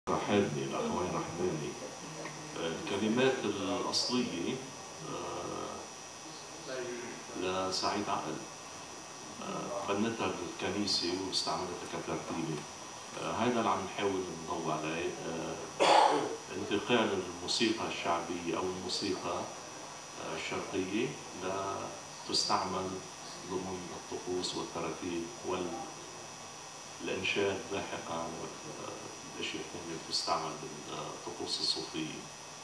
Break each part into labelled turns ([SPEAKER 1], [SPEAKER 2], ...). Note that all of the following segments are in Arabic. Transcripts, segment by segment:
[SPEAKER 1] رحابني الأخوين رحباني. الكلمات الأصلية لسعيد عقل، غنتها الكنيسة واستعملتها كترتيبة. هذا اللي عم نحاول نضوي عليه، انتقال الموسيقى الشعبية أو الموسيقى الشرقية لتستعمل ضمن الطقوس والتراتيب والإنشاد لاحقا والأشياء الثانية تستعمل بالطقوس الصوفية.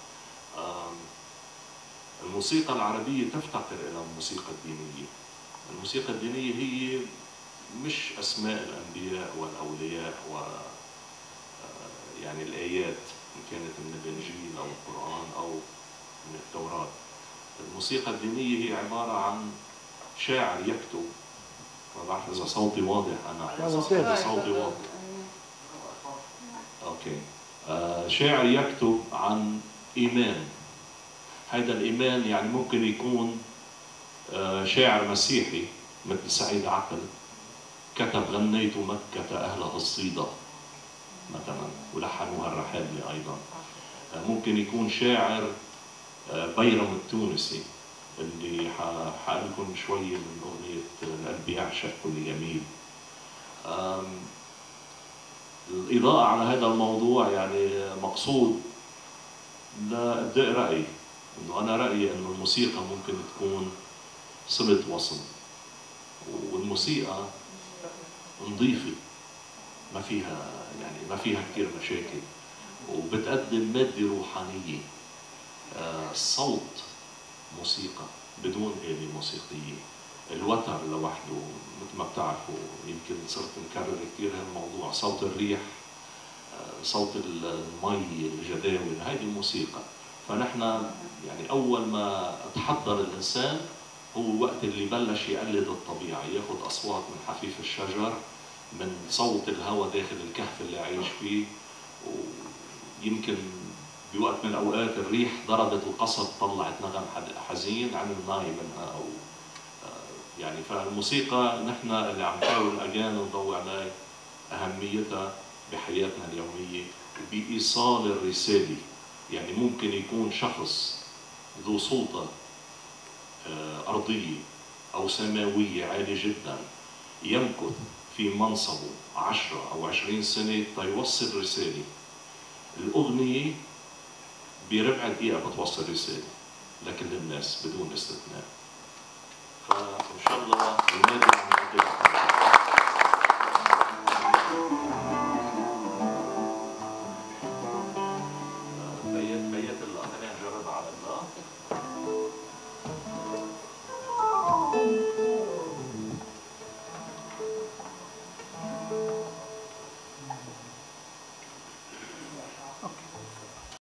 [SPEAKER 1] الموسيقى العربية تفتقر إلى الموسيقى الدينية. الموسيقى الدينية هي مش أسماء الأنبياء والأولياء يعني الآيات إن كانت من الإنجيل أو القرآن أو من التوراة. الموسيقى الدينية هي عبارة عن شاعر يكتب. ما بعرف إذا صوتي واضح. أنا صوتي واضح. أوكي. شاعر يكتب عن إيمان. هذا الإيمان يعني ممكن يكون شاعر مسيحي مثل سعيد عقل كتب غنيت مكة أهلها الصيدة مثلا ولحنوها الرحابني أيضا. ممكن يكون شاعر بيرم التونسي اللي حقلكم شوية من أغنية القلب يعشق كل جميل. الإضاءة على هذا الموضوع يعني مقصود لإبداء رأي، إنه أنا رأيي إنه الموسيقى ممكن تكون صلة وصل، والموسيقى نظيفة ما فيها كثير مشاكل، وبتقدم مادة روحانية. الصوت موسيقى بدون آلة موسيقية. الوتر لوحده مثل ما بتعرفوا، يمكن صرت نكرر كثير هالموضوع، صوت الريح، صوت المي، الجداول، هذه الموسيقى. فنحن يعني أول ما تحضر الإنسان هو وقت اللي بلش يقلد الطبيعة، ياخذ أصوات من حفيف الشجر، من صوت الهواء داخل الكهف اللي عايش فيه. ويمكن بوقت من الأوقات الريح ضربت القصب طلعت نغم حزين عمل ماي منها، أو يعني فالموسيقى نحن اللي عم نحاول أجان نضوي عليه أهميتها بحياتنا اليومية بإيصال الرسالة. يعني ممكن يكون شخص ذو سلطة أرضية أو سماوية عالية جدا يمكث في منصبه 10 أو 20 سنة تيوصل رسالة. الأغنية بربع دقيقة بتوصل رسالة لكل الناس بدون استثناء. فإن شاء الله المادة عم نقدمها.